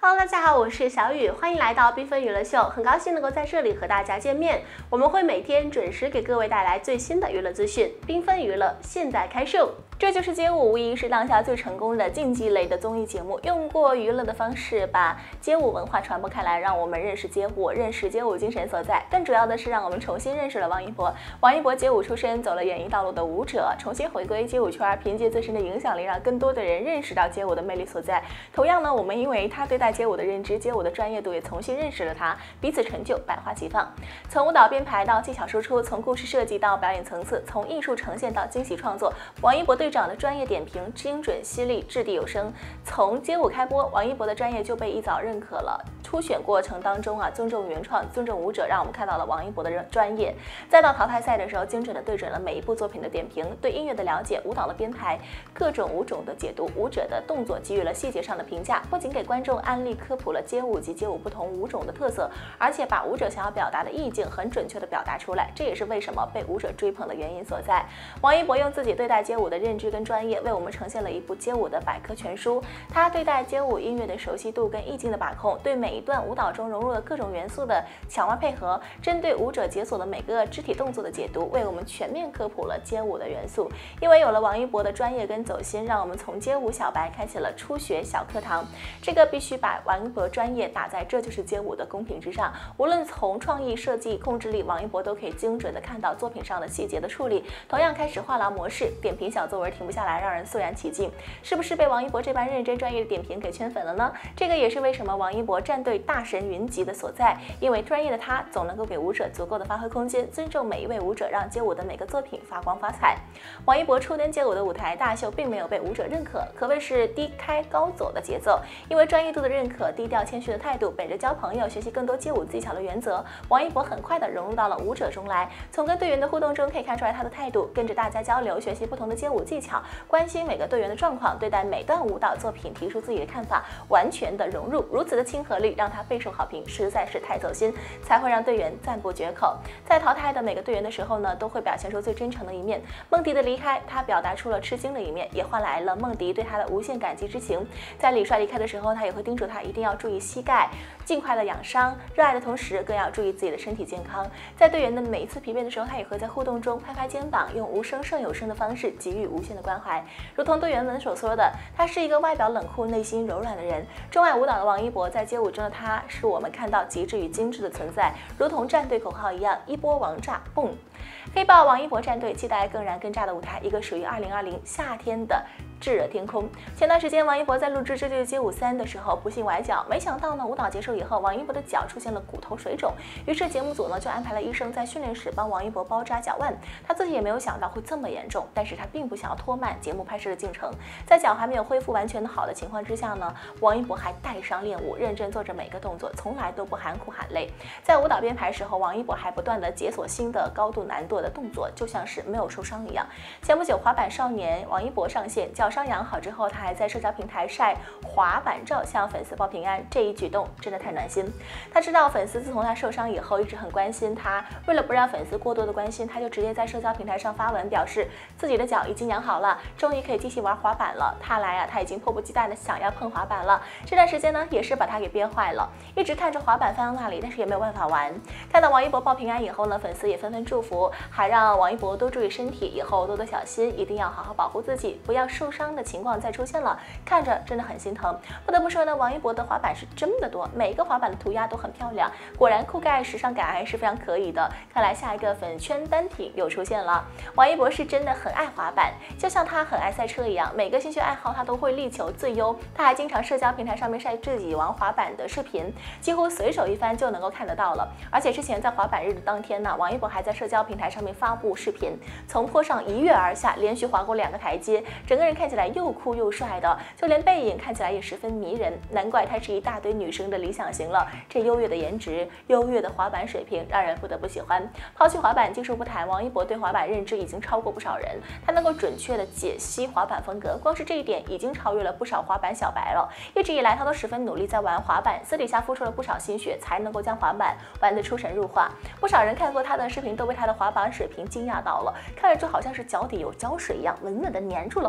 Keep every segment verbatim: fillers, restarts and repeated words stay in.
Hello， 大家好，我是小雨，欢迎来到缤纷娱乐秀，很高兴能够在这里和大家见面。我们会每天准时给各位带来最新的娱乐资讯，缤纷娱乐现在开售。这就是街舞，无疑是当下最成功的竞技类的综艺节目，用过娱乐的方式把街舞文化传播开来，让我们认识街舞，认识街舞精神所在。更主要的是让我们重新认识了王一博。王一博街舞出身，走了演艺道路的舞者，重新回归街舞圈，凭借自身的影响力，让更多的人认识到街舞的魅力所在。同样呢，我们因为他对待街舞的认知，街舞的专业度也重新认识了他，彼此成就百花齐放。从舞蹈编排到技巧输出，从故事设计到表演层次，从艺术呈现到惊喜创作，王一博队长的专业点评精准犀利，掷地有声。从街舞开播，王一博的专业就被一早认可了。初选过程当中啊，尊重原创，尊重舞者，让我们看到了王一博的专业。再到淘汰赛的时候，精准的对准了每一部作品的点评，对音乐的了解，舞蹈的编排，各种舞种的解读，舞者的动作给予了细节上的评价，不仅给观众安利科普了街舞及街舞不同舞种的特色，而且把舞者想要表达的意境很准确的表达出来，这也是为什么被舞者追捧的原因所在。王一博用自己对待街舞的认知跟专业，为我们呈现了一部街舞的百科全书。他对待街舞音乐的熟悉度跟意境的把控，对每一段舞蹈中融入了各种元素的巧妙配合，针对舞者解锁的每个肢体动作的解读，为我们全面科普了街舞的元素。因为有了王一博的专业跟走心，让我们从街舞小白开启了初学小课堂。这个必须把王一博专业打在这就是街舞的公屏之上，无论从创意设计控制力，王一博都可以精准的看到作品上的细节的处理。同样开始话痨模式，点评小作文停不下来，让人肃然起敬。是不是被王一博这般认真专业的点评给圈粉了呢？这个也是为什么王一博战队大神云集的所在，因为专业的他总能够给舞者足够的发挥空间，尊重每一位舞者，让街舞的每个作品发光发彩。王一博初登街舞的舞台大秀并没有被舞者认可，可谓是低开高走的节奏。因为专业度的认可，低调谦虚的态度，本着交朋友、学习更多街舞技巧的原则，王一博很快的融入到了舞者中来。从跟队员的互动中可以看出来他的态度，跟着大家交流，学习不同的街舞技巧，关心每个队员的状况，对待每段舞蹈作品提出自己的看法，完全的融入。如此的亲和力让他备受好评，实在是太走心，才会让队员赞不绝口。在淘汰的每个队员的时候呢，都会表现出最真诚的一面。梦迪的离开，他表达出了吃惊的一面，也换来了梦迪对他的无限感激之情。在李帅离开的时候，他也会叮嘱他一定要注意膝盖，尽快的养伤。热爱的同时，更要注意自己的身体健康。在队员的每一次疲惫的时候，他也会在互动中拍拍肩膀，用无声胜有声的方式给予无限的关怀。如同队员们所说的，他是一个外表冷酷、内心柔软的人。钟爱舞蹈的王一博，在街舞中的他，是我们看到极致与精致的存在，如同战队口号一样，一波王炸，蹦！黑豹王一博战队期待更燃更炸的舞台，一个属于二零二零夏天的炙热天空。前段时间，王一博在录制《这就是街舞三》的时候不幸崴脚，没想到呢，舞蹈结束以后，王一博的脚出现了骨头水肿，于是节目组呢就安排了医生在训练室帮王一博包扎脚腕。他自己也没有想到会这么严重，但是他并不想要拖慢节目拍摄的进程。在脚还没有恢复完全的好的情况之下呢，王一博还带伤练舞，认真做着每个动作，从来都不含苦喊累。在舞蹈编排时候，王一博还不断的解锁新的高度难度的动作，就像是没有受伤一样。前不久，滑板少年王一博上线，脚伤养好之后，他还在社交平台晒滑板照，向粉丝报平安。这一举动真的太暖心。他知道粉丝自从他受伤以后，一直很关心他，为了不让粉丝过多的关心，他就直接在社交平台上发文表示自己的脚已经养好了，终于可以继续玩滑板了。看来啊，他已经迫不及待的想要碰滑板了。这段时间呢，也是把他给憋坏了，一直看着滑板放在那里，但是也没有办法玩。看到王一博报平安以后呢，粉丝也纷纷祝福，还让王一博多注意身体，以后多多小心，一定要好好保护自己，不要受伤的情况再出现了。看着真的很心疼。不得不说呢，王一博的滑板是真的多，每一个滑板的涂鸦都很漂亮，果然酷盖时尚感还是非常可以的。看来下一个粉圈单品又出现了。王一博是真的很爱滑板，就像他很爱赛车一样，每个兴趣爱好他都会力求最优。他还经常社交平台上面晒自己玩滑板的视频，几乎随手一翻就能够看得到了。而且之前在滑板日的当天呢，王一博还在社交平台上面发布视频，从坡上一跃而下，连续滑过两个台阶，整个人看起来又酷又帅的，就连背影看起来也十分迷人。难怪他是一大堆女生的理想型了。这优越的颜值，优越的滑板水平，让人不得不喜欢。抛去滑板技术不谈，王一博对滑板认知已经超过不少人。他能够准确的解析滑板风格，光是这一点已经超越了不少滑板小白了。一直以来，他都十分努力在玩滑板，私底下付出了不少心血，才能够将滑板玩得出神入化。不少人看过他的视频，都被他的滑板水平惊讶到了，看着就好像是脚底有胶水一样，稳稳的粘住了滑板。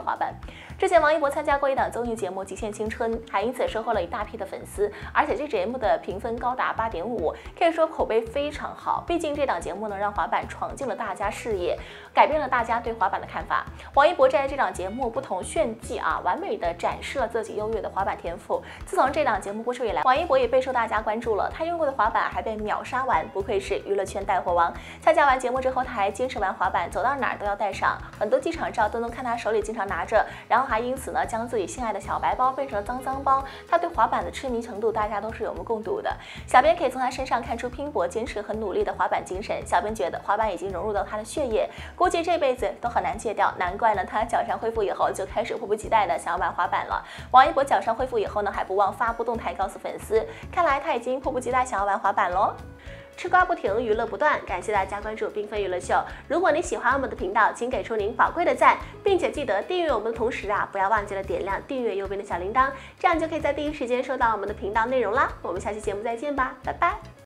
之前王一博参加过一档综艺节目《极限青春》，还因此收获了一大批的粉丝，而且这节目的评分高达八点五，可以说口碑非常好。毕竟这档节目呢，让滑板闯进了大家视野，改变了大家对滑板的看法。王一博在这档节目不同炫技啊，完美的展示了自己优越的滑板天赋。自从这档节目播出以来，王一博也备受大家关注了。他用过的滑板还被秒杀完，不愧是娱乐圈带货王。参加完节目之后，他还坚持玩滑板，走到哪儿都要带上，很多机场照都能看他手里经常拿着，然后还因此呢，将自己心爱的小白包变成了脏脏包。他对滑板的痴迷程度，大家都是有目共睹的。小编可以从他身上看出拼搏、坚持和努力的滑板精神。小编觉得滑板已经融入到他的血液，估计这辈子都很难戒掉。难怪呢，他脚伤恢复以后就开始迫不及待的想要玩滑板了。王一博脚伤恢复以后呢，还不忘发布动态告诉粉丝，看来他已经迫不及待想要玩滑板喽。吃瓜不停，娱乐不断，感谢大家关注缤纷娱乐秀。如果你喜欢我们的频道，请给出您宝贵的赞，并且记得订阅我们的同时啊，不要忘记了点亮订阅右边的小铃铛，这样就可以在第一时间收到我们的频道内容啦。我们下期节目再见吧，拜拜。